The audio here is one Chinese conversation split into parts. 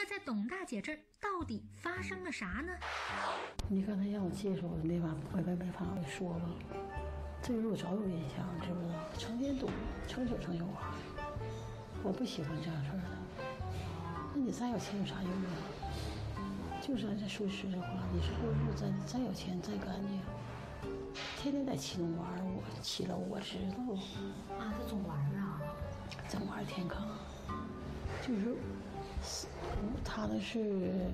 在董大姐这儿到底发生了啥呢？ 你刚才让我介绍的那把歪歪白发，我说吧，这个我早有印象，知不知道？成天赌，成酒成酒啊！我不喜欢这样事儿的。那你再有钱有啥用啊？就是咱这说实在话，你说过日子再有钱再干净，天天在其中玩，我起了我知道。 啊，他总玩啊， 总玩天坑，就是他那是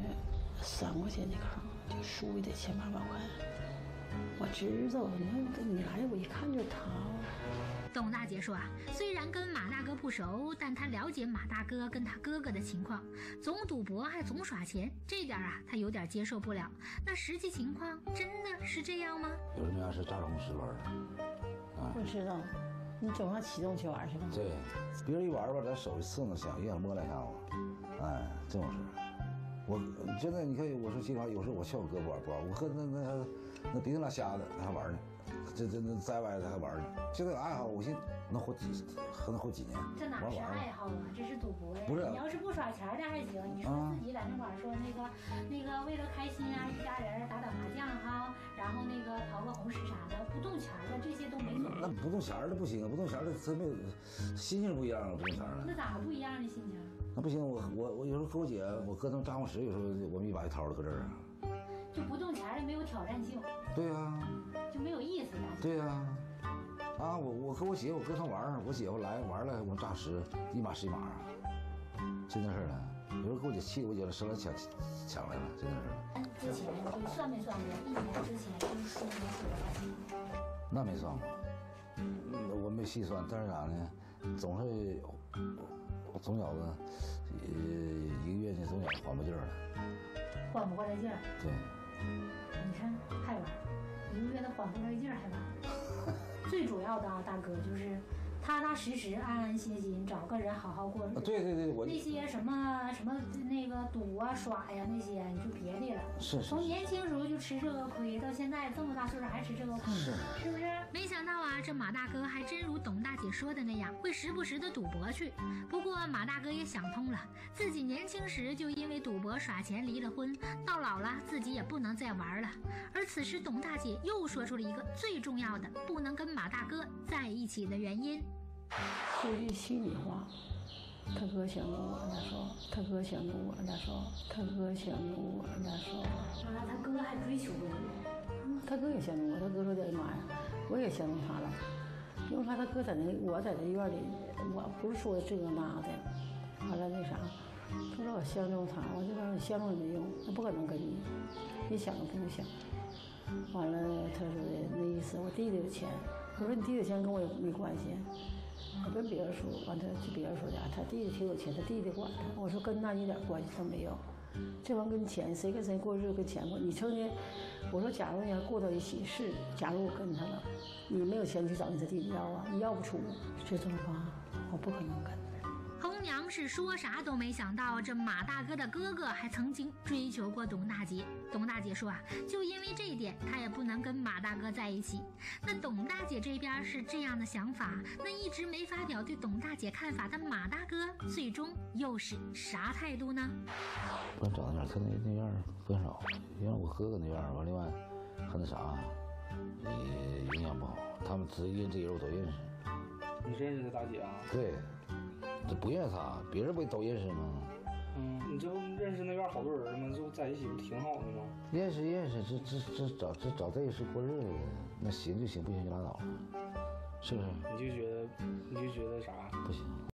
3块钱的坑，就输得7、8万块。我知道，你来我一看就他。 董大姐说啊，虽然跟马大哥不熟，但她了解马大哥跟他哥哥的情况，总赌博还总耍钱，这点啊，她有点接受不了。那实际情况真的是这样吗？ 有人家是炸红石玩的， 我知道，你总上启动去玩去吧。 对，别人一玩吧，咱手一刺呢，想摸2下子，哎，这种事。我真的，你看，我说心里话，有时候我劝我哥不玩，我哥那鼻子拉瞎的，他还玩呢。这在外他还玩呢，这个爱好我寻能活几年。 这哪是爱好啊？这是赌博呀！ 不是， 你要是不耍钱的还行。你说自己在那块说那个为了开心啊，一家人打麻将哈，然后那个淘个红石啥的，不动钱的这些都没所谓。 那不动钱的不行啊，不动钱的他没有心情不一样啊，不动钱的。 那咋不一样的心情？ 那不行，我有时候和我姐，我搁那炸红石，有时候我们一把就掏了搁这儿啊。 就不动钱的没有挑战性。 对呀。 就没有意思了。 对呀，啊，我和我姐，我跟她玩，我姐夫来玩了，我们炸石，1码10码，就那事儿了。有时候给我姐气的，我姐上来抢来了，就那事儿。 之前就算没算过1年之前就输没输多少钱？ 那没算过，我没细算，但是啥呢？总是我总觉得，1个月呢总觉得缓不劲儿了。 缓不过来劲儿。 对。 你看还玩。1个月的缓不过来劲儿还玩。最主要的啊，大哥就是踏踏实实、安安心心找个人好好过日子。 对，我那些什么那个赌啊、耍呀那些，你就别的了。 是。 从年轻时候就吃这个亏，到现在这么大岁数还吃这个亏，是不是？ 没想到啊，这马大哥还真如董大姐说的那样，会时不时的赌博去。不过马大哥也想通了，自己年轻时就因为赌博耍钱离了婚，到老了自己也不能再玩了。而此时董大姐又说出了一个最重要的不能跟马大哥在一起的原因。 说句心里话，他哥想跟我那说，他哥想跟我那说，他哥想跟我那说。 啊，他哥还追求过你？ 他哥也相中我，他哥说的妈呀，我也相中他了。因为他哥在我在那院里，我不是说这个那的，完了那啥，他说我相中他，我就说你相中也没用，他不可能跟你，你想都不用想。完了他说的那意思，我弟弟有钱，我说你弟弟有钱跟我也没关系。我跟别人说，完他就别人说的，他弟弟挺有钱，他弟弟管他。我说跟那一点关系都没有，这玩意跟钱，谁跟谁过日子跟钱过。你成天，我说假如你要过到一起是，假如我跟他了，你没有钱去找你这弟弟要啊，你要不出，这种话我不可能跟。 红娘是说啥都没想到，这马大哥的哥哥还曾经追求过董大姐。董大姐说啊，就因为这一点，她也不能跟马大哥在一起。那董大姐这边是这样的想法，那一直没发表对董大姐看法的马大哥，最终又是啥态度呢？ 不找那样，他那样不太少，因为我哥哥那样，完另外还那啥，也营养不好，他们这人我都认识。 你认识的大姐啊？ 对。这不认识他，别人不都认识吗？ 你就认识那边好多人吗？就在一起不挺好的吗？ 认识，这找在一起过日子的，那行就行，不行就拉倒了，是不是？ 你就觉得啥？ 不行。